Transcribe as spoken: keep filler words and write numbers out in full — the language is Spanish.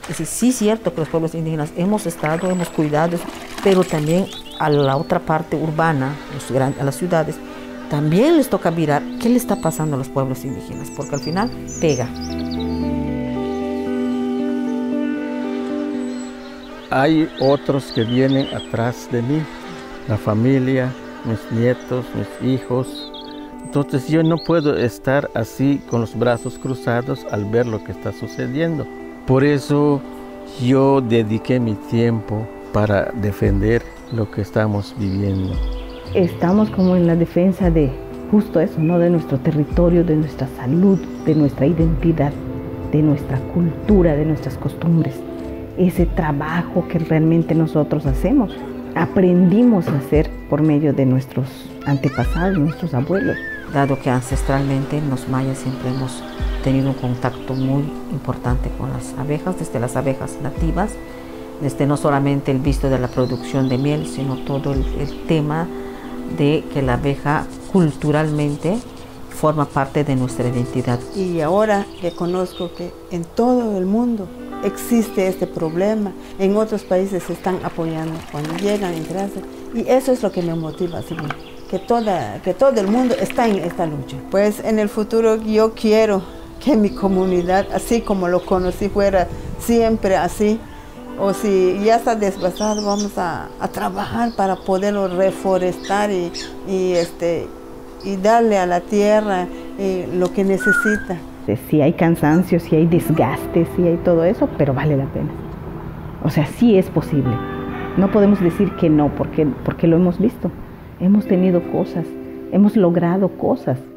Es decir, sí es cierto que los pueblos indígenas hemos estado, hemos cuidado, pero también a la otra parte urbana, a las ciudades, también les toca mirar qué le está pasando a los pueblos indígenas, porque al final pega. Hay otros que vienen atrás de mí, la familia, mis nietos, mis hijos. Entonces yo no puedo estar así con los brazos cruzados al ver lo que está sucediendo. Por eso yo dediqué mi tiempo para defender lo que estamos viviendo. Estamos como en la defensa de justo eso, ¿no? De nuestro territorio, de nuestra salud, de nuestra identidad, de nuestra cultura, de nuestras costumbres. Ese trabajo que realmente nosotros hacemos, aprendimos a hacer por medio de nuestros antepasados, nuestros abuelos. Dado que ancestralmente los mayas siempre hemos tenido un contacto muy importante con las abejas, desde las abejas nativas, desde no solamente el visto de la producción de miel, sino todo el, el tema de que la abeja culturalmente forma parte de nuestra identidad. Y ahora reconozco que en todo el mundo existe este problema, en otros países se están apoyando cuando llegan en clase, y eso es lo que me motiva a seguir, que, toda, que todo el mundo está en esta lucha. Pues en el futuro yo quiero que mi comunidad, así como lo conocí, fuera siempre así, o si ya está desgastado, vamos a, a trabajar para poderlo reforestar y, y, este, y darle a la tierra eh, lo que necesita. Sí hay cansancio, sí hay desgaste, sí hay todo eso, pero vale la pena. O sea, sí es posible. No podemos decir que no, porque, porque lo hemos visto. Hemos tenido cosas, hemos logrado cosas.